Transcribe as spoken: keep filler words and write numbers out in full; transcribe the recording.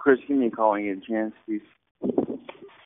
Chris, give me a call when you get a chance, please.